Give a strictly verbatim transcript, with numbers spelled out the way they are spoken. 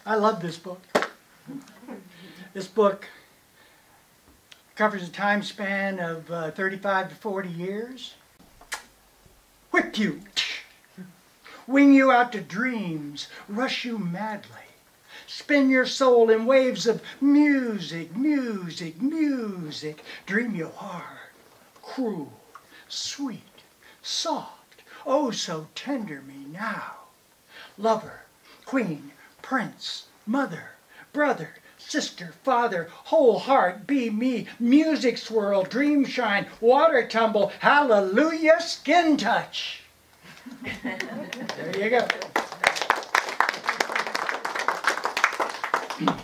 I love this book. This book covers a time span of uh, thirty-five to forty years. Whip you, wing you out to dreams, rush you madly, spin your soul in waves of music, music, music, dream you hard, cruel, sweet, soft, oh so tender me now. Lover, queen, prince, mother, brother, sister, father, whole heart, be me, music swirl, dream shine, water tumble, hallelujah, skin touch. There you go.